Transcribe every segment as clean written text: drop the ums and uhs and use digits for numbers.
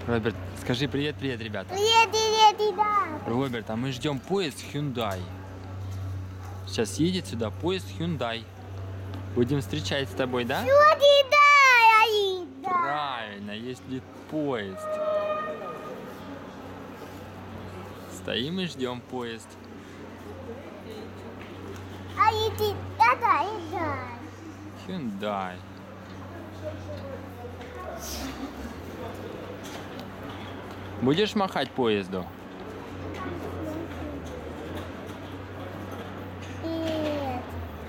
Роберт, скажи привет-привет, ребята. Привет, ребята. Роберт, а мы ждем поезд Hyundai. Сейчас едет сюда поезд Hyundai. Будем встречать с тобой, да? Правильно, если поезд. Стоим и ждем поезд. Hyundai. Будешь махать поезду? Нет.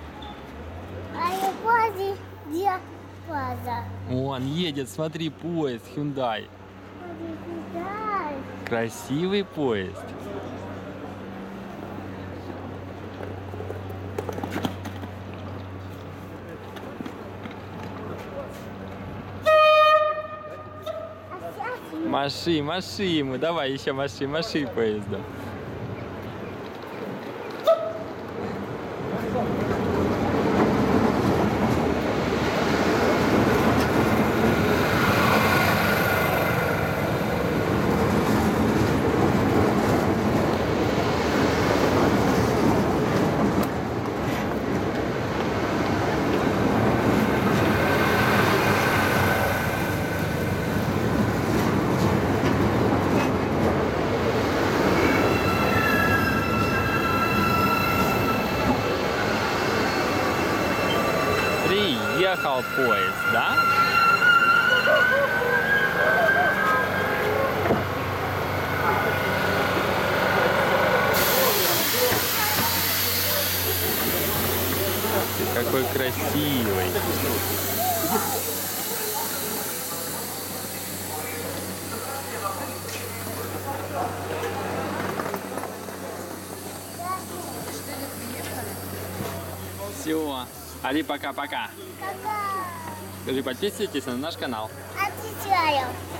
Поезд, где поезд? Он едет, смотри, поезд Hyundai. Красивый поезд. Маши, маши ему, давай еще маши, маши поезду. Приехал поезд, да? Ты какой красивый. Все. Али, пока-пока. Пока. Скажи, подписывайтесь на наш канал. Отвечаю.